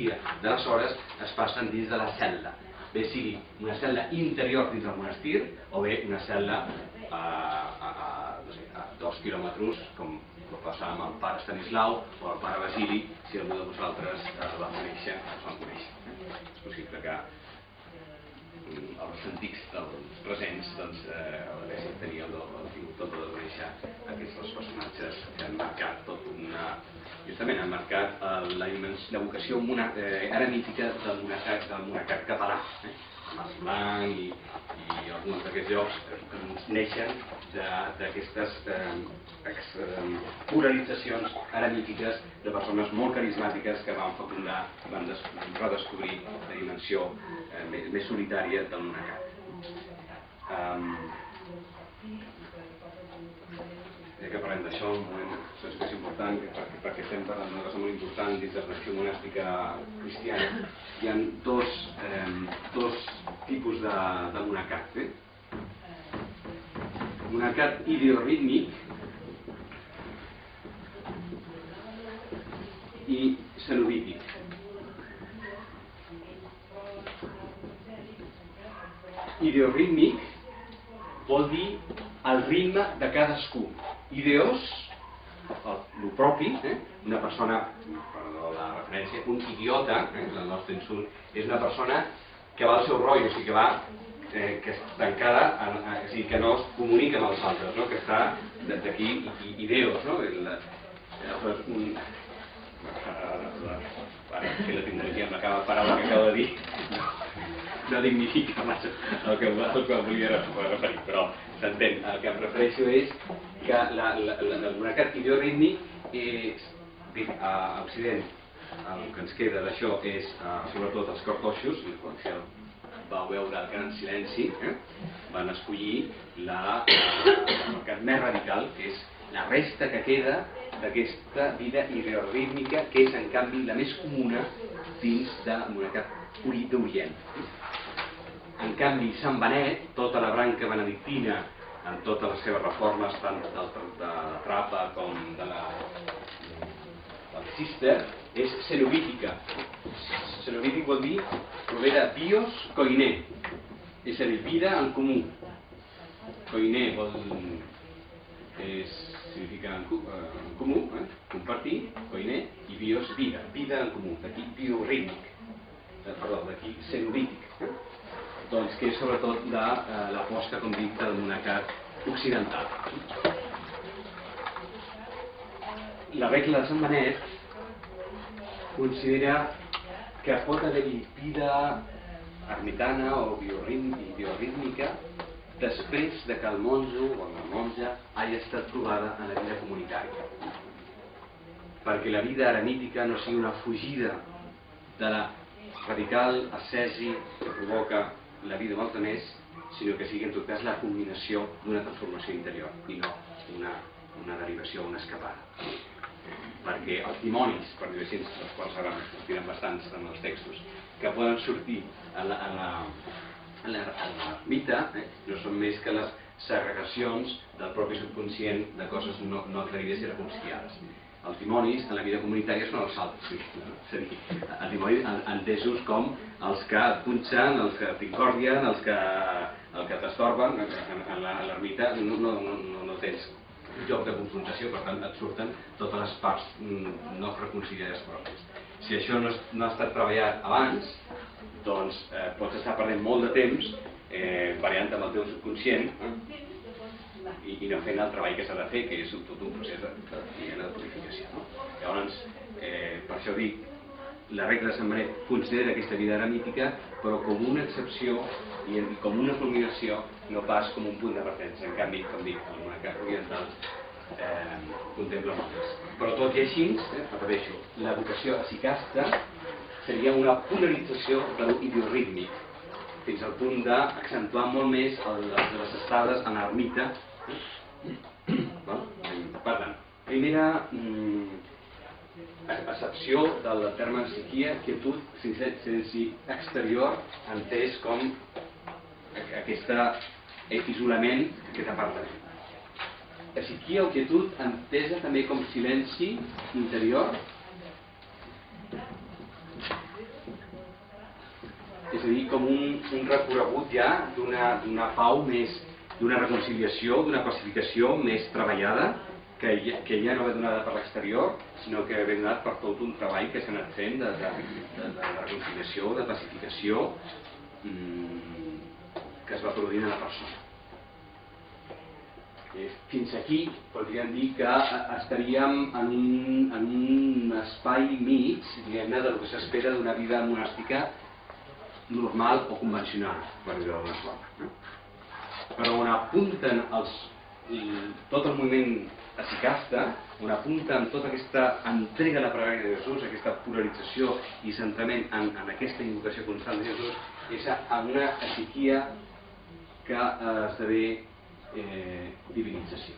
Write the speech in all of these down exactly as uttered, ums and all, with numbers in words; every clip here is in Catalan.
majoria de les hores es passen dins de la cel·la, bé sigui una cel·la interior dins del monestir o bé una cel·la a, a, a, no sé, a dos quilòmetres, com passa amb el pare Estanislau o el pare Basili, si algú de vosaltres el va conèixer o se'l coneix. És possible que els antics dels presents haguessin tingut tot de conèixer aquests dos personatges que han marcat tot una... justament han marcat la vocació eremítica del monacat català. Mas Blanc i alguns d'aquests llocs neixen d'aquestes polaritzacions eremítiques de persones molt carismàtiques que van fecundar i van redescobrir la dimensió més solitària del monacat. Ja que parlem d'això, un moment que és important, perquè estem parlant d'una cosa molt important dins de la tradició monàstica cristiana. Hi ha dos tipus de monacat. Monacat ideorítmic i cenobític. Ideorítmic vol dir el ritme de cadascú. Ideos, el propi, una persona, perdó la referència, un idiota, el nostre insult, és una persona que va al seu rotllo, o sigui que va que és tancada, o sigui que no es comunica amb els altres, que està d'aquí ideos, no? Ara, si la tecnologia m'acaba de parar el que acabo de dir, no dignifica massa el que volia referir, però s'entén. El que em refereixo és que el monacat ideorítmic a Occident el que ens queda d'això és sobretot els cartoixos, i quan vau veure el gran silenci van escollir el monacat més radical, que és la resta que queda d'aquesta vida ideorítmica, que és en canvi la més comuna dins del monacat d'Orient. En canvi, Sant Benet, tota la branca benedictina, amb totes les seves reformes, tant de la Trapa com de la Cister, és cenobítica. Cenobític vol dir, prové de bios koiné, és a dir, vida en comú. Koiné vol significa en comú, compartir, koiné, i bios, vida, vida en comú, d'aquí biorítmic, perdó, d'aquí cenobític. Doncs que és sobretot de l'aposta, com dic, del monacat occidental. La regla de Sant Benet considera que pot haver-hi vida ermitana o biorítmica després de que el monjo o la monja hagi estat provada en la vida comunitària. Perquè la vida eremítica no sigui una fugida de la radical ascesi que provoca la vida amb els altres, sinó que sigui en tot cas la culminació d'una transformació interior i no una derivació o una escapada. Perquè els dimonis, per dir-ho així, dels quals ara sortiran bastants en els textos, que poden sortir a l'ermita no són més que les segregacions del propi subconscient de coses no aclarides i reconciliades. Els dimonis en la vida comunitària són els altres, és a dir, els dimonis entesos com els que et punxen, els que t'incordien, els que t'estorben. En l'ermita no tens lloc de confrontació, per tant et surten totes les parts no reconciliades pròpies. Si això no ha estat treballat abans, doncs pots estar perdent molt de temps variant amb el teu subconscient i no fent el treball que s'ha de fer, que és tot un procés de purificació. Llavors, per això dic, la regla de Sant Benet considera aquesta vida eremítica, però com una excepció i com una culminació, no pas com un punt de referència. En canvi, com dic, el monacat oriental contempla molt més. Però tot i així, repeteixo, la vocació acicasta seria una polarització de l'ideorítmic, fins al punt d'accentuar molt més les estades en l'ermita. Per tant, primera accepció del terme psiquia, quietud, silenci exterior, entès com aquest isolament, aquest apartament. Psiquia o quietud entesa també com silenci interior, és a dir, com un, un recorregut ja d'una pau més, d'una reconciliació, d'una pacificació més treballada, que ja, que ja no ve donada per l'exterior, sinó que ve donada per tot un treball que s'ha anat fent de, de, de, de reconciliació, de pacificació, mmm, que es va produint a la persona. Fins aquí podríem dir que estaríem en un, en un espai mig, diguem-ne, del que s'espera d'una vida monàstica normal o convencional, per dir-ho d'alguna forma. Però on apunten els, tot el moviment hesychasta, on apunten tota aquesta entrega a la pregària de Jesús, aquesta polarització i centrament en, en aquesta invocació constant de Jesús, és en una hesychia que eh, esdevé eh, divinització.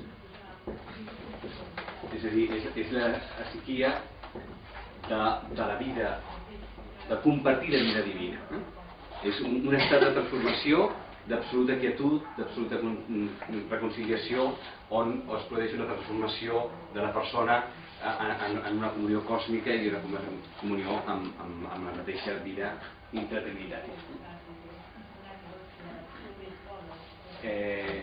És a dir, és, és la hesychia de, de la vida, de compartir la vida divina. Eh? És un, un estat de transformació, d'absoluta quietud, d'absoluta reconciliació, on es produeix una transformació de la persona en, en, en una comunió còsmica i una comunió amb, amb, amb la mateixa vida intratrinitat. Eh,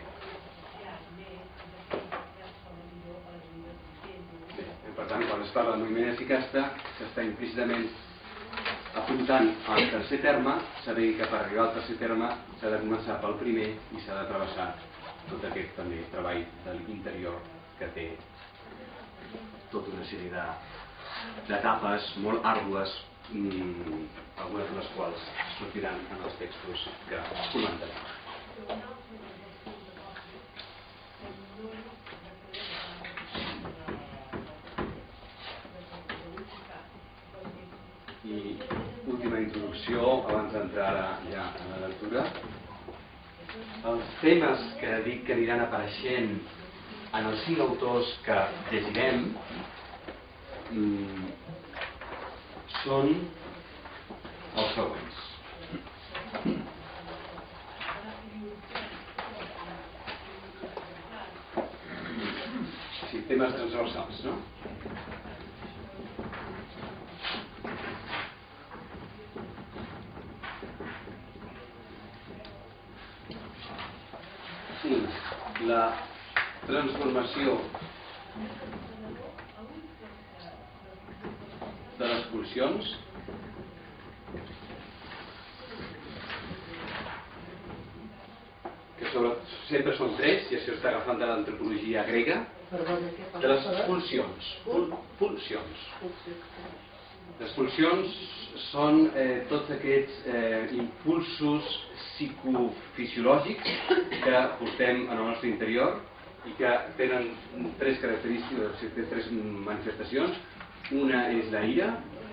bé, per tant, quan es parla de moviment hesychasta, s'està implícitament apuntant al tercer terme, sabent que per arribar al tercer terme s'ha de començar pel primer i s'ha de travessar tot aquest també treball de l'interior que té tota una sèrie d'etapes molt àrdues, mmm, algunes de les quals sortiran en els textos que comentarem. I última introducció, abans d'entrar ja en la lectura. Els temes que dic que aniran apareixent en els cinc autors que llegirem mmm, són els següents. Sí, temes transversals, no? La transformació de les pulsions que sobre, sempre són tres, i això està agafant de l'antropologia grega, de les pulsions. Pul, pulsions. Les pulsions són eh, tots aquests eh, impulsos psicofisiològics que portem en el nostre interior i que tenen tres característiques, tres manifestacions. Una és la ira,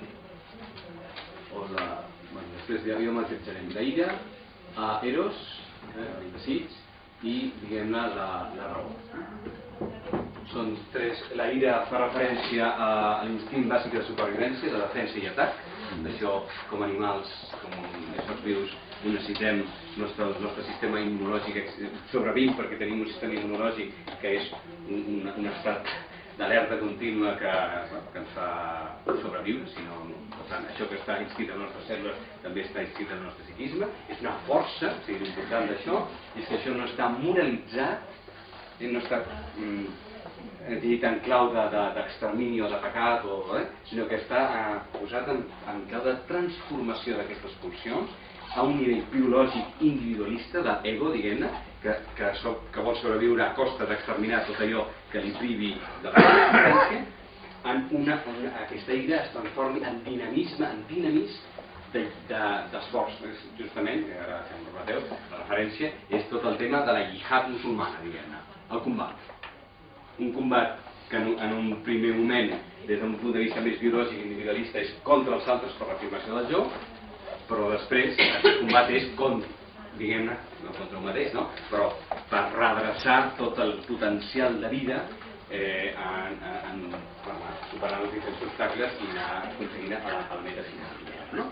o la, bueno, després ja ho matisarem, la ira, a eros, eh, el desig, i diguem-ne la, la raó. Són tres. La ira fa referència a l'instint bàsic de supervivència, de defensa i atac. D'això, com animals, com éssers vius, necessitem, el nostre, el nostre sistema immunològic sobrevivim perquè tenim un sistema immunològic que és un, un, un estat d'alerta contínua que, que ens fa sobreviure, sinó, per tant, això que està inscrit en les nostres cèl·lules també està inscrit en el nostre psiquisme. És una força, o sigui, l'important d'això és que això no està moralitzat, no està mm, dit en clau d'extermini de, de, o de pecat, o, eh, sinó que està eh, posat en, en clau de transformació d'aquestes pulsions a un nivell biològic individualista, d'ego, diguem-ne, que, que, so, que vol sobreviure a costa d'exterminar tot allò que li privi de la existència, en una, una, aquesta ira es transformi en dinamisme, en dinamisme d'esforç. De, de, justament, que ara fem el Mateu, la referència, és tot el tema de la jihad musulmana, diguem-ne, el combat. Un combat que en, en un primer moment, des d'un punt de vista més biològic i individualista, és contra els altres per l'afirmació del jo, però després aquest combat és contra, diguem-ne, no contra un mateix, no? Però per redreçar tot el potencial de vida eh, en, en, en, superant els diferents obstacles i anar aconseguint a la meta final, no?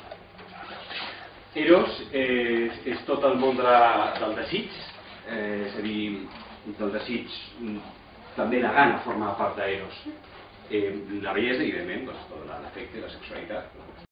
Eros eh, és, és tot el món de la, del desig, eh, és a dir, del desig, també la gana forma part d'Eros. Eh, la bellesa, evidentment, doncs, tot l'afecte i la sexualitat.